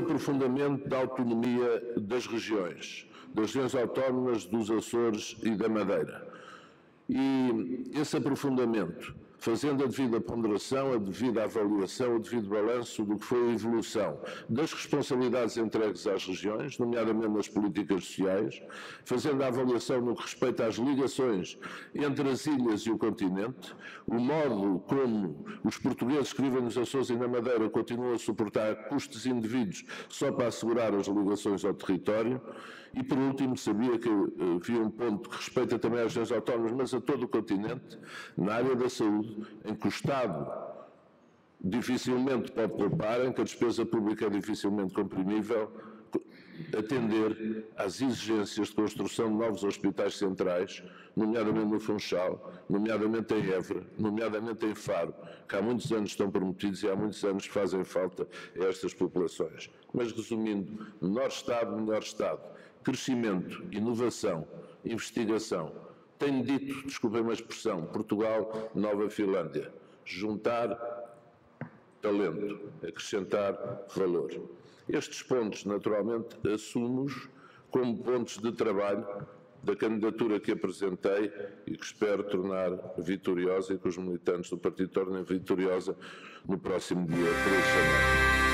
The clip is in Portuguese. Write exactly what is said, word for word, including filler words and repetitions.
aprofundamento da autonomia das regiões, das regiões autónomas dos Açores e da Madeira. E esse aprofundamento, fazendo a devida ponderação, a devida avaliação, o devido balanço do que foi a evolução das responsabilidades entregues às regiões, nomeadamente nas políticas sociais, fazendo a avaliação no que respeita às ligações entre as ilhas e o continente, o modo como os portugueses que vivem nos Açores e na Madeira continuam a suportar custos indevidos só para assegurar as ligações ao território, e por último sabia que havia um ponto que respeita também às regiões autónomas, mas a todo o continente, na área da saúde, em que o Estado dificilmente pode poupar, em que a despesa pública é dificilmente comprimível, atender às exigências de construção de novos hospitais centrais, nomeadamente no Funchal, nomeadamente em Évora, nomeadamente em Faro, que há muitos anos estão prometidos e há muitos anos fazem falta a estas populações. Mas, resumindo, menor Estado, melhor Estado. Crescimento, inovação, investigação. Tenho dito, desculpem-me a expressão, Portugal, Nova Finlândia. Juntar talento, acrescentar valor. Estes pontos, naturalmente, assumo-os como pontos de trabalho da candidatura que apresentei e que espero tornar vitoriosa e que os militantes do partido tornem vitoriosa no próximo dia três de janeiro.